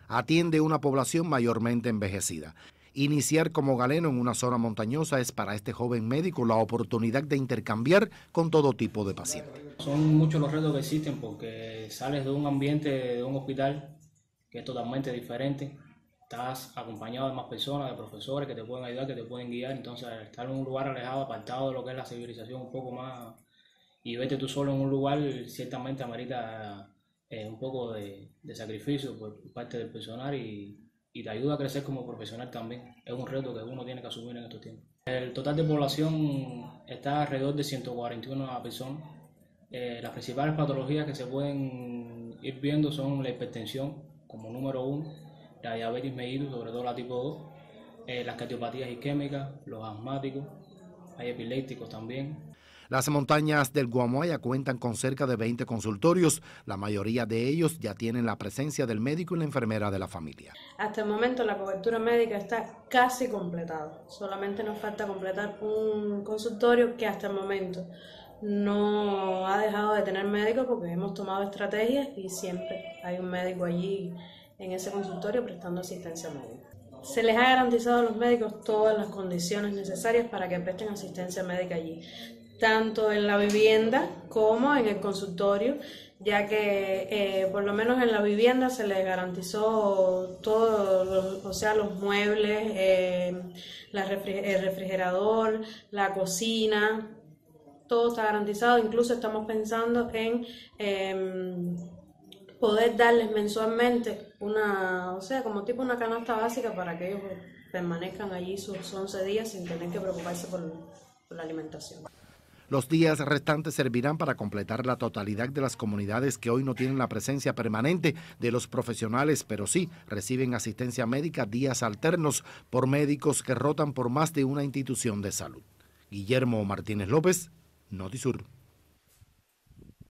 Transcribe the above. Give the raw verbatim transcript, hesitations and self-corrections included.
atiende una población mayormente envejecida. Iniciar como galeno en una zona montañosa es para este joven médico la oportunidad de intercambiar con todo tipo de pacientes. Son muchos los retos que existen porque sales de un ambiente, de un hospital que es totalmente diferente. Estás acompañado de más personas, de profesores que te pueden ayudar, que te pueden guiar. Entonces, estar en un lugar alejado, apartado de lo que es la civilización un poco más, y vete tú solo en un lugar, ciertamente amerita eh, un poco de, de sacrificio por parte del personal y, y te ayuda a crecer como profesional también. Es un reto que uno tiene que asumir en estos tiempos. El total de población está alrededor de ciento cuarenta y una personas. Eh, las principales patologías que se pueden ir viendo son la hipertensión como número uno, la diabetes mellitus, sobre todo la tipo dos, eh, las cardiopatías isquémicas, los asmáticos, hay epilépticos también. Las montañas del Guamoaya cuentan con cerca de veinte consultorios. La mayoría de ellos ya tienen la presencia del médico y la enfermera de la familia. Hasta el momento la cobertura médica está casi completada. Solamente nos falta completar un consultorio que hasta el momento no ha dejado de tener médicos porque hemos tomado estrategias y siempre hay un médico allí en ese consultorio prestando asistencia médica. Se les ha garantizado a los médicos todas las condiciones necesarias para que presten asistencia médica allí, tanto en la vivienda como en el consultorio, ya que eh, por lo menos en la vivienda se les garantizó todo, o sea, los muebles, eh, la refri- el refrigerador, la cocina, todo está garantizado. Incluso estamos pensando en eh, poder darles mensualmente una, o sea, como tipo una canasta básica para que ellos permanezcan allí sus once días sin tener que preocuparse por, por la alimentación. Los días restantes servirán para completar la totalidad de las comunidades que hoy no tienen la presencia permanente de los profesionales, pero sí reciben asistencia médica días alternos por médicos que rotan por más de una institución de salud. Guillermo Martínez López, Notisur.